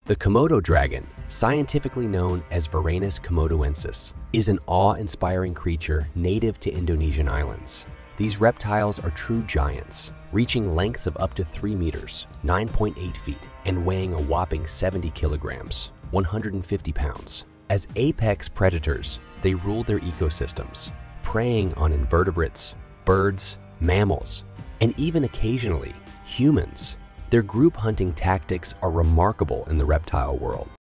The Komodo dragon, scientifically known as Varanus komodoensis, is an awe-inspiring creature native to Indonesian islands. These reptiles are true giants, reaching lengths of up to 3 meters, 9.8 feet, and weighing a whopping 70 kilograms, 150 pounds. As apex predators, they rule their ecosystems, preying on invertebrates, birds, mammals, and even occasionally humans. Their group hunting tactics are remarkable in the reptile world.